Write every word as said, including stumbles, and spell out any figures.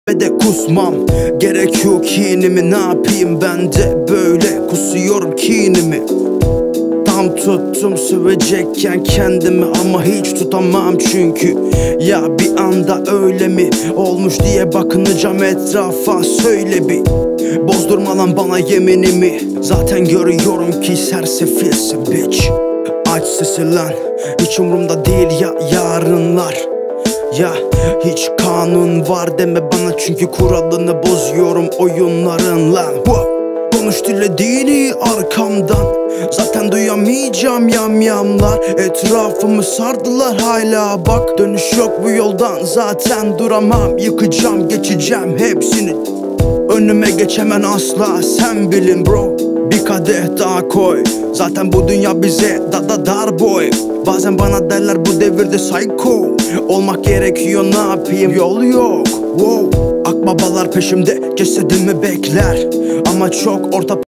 Ve de kusmam gerekiyor kinimi, ne yapayım ben de böyle kusuyorum kinimi. Tam tuttum sövecekken kendimi ama hiç tutamam çünkü ya bir anda öyle mi olmuş diye bakınacağım etrafa, söyle bir. Bozdurma lan bana yeminimi, zaten görüyorum ki sersefilsin bitch. Aç sesi lan, hiç umurumda değil ya yarınlar. Ya hiç kanun var deme bana çünkü kuralını bozuyorum oyunların lan. Konuş dilediğini arkamdan, zaten duyamayacağım yamyamlar. Etrafımı sardılar hala, bak dönüş yok bu yoldan, zaten duramam. Yıkacağım geçeceğim hepsini, önüme geçemen asla, sen bilin bro. Bir kadeh daha koy, zaten bu dünya bize da da dar boy. Bazen bana derler bu devirde psycho olmak gerekiyor, ne yapayım yol yok. Wow. Akbabalar peşimde, cesedimi bekler ama çok orta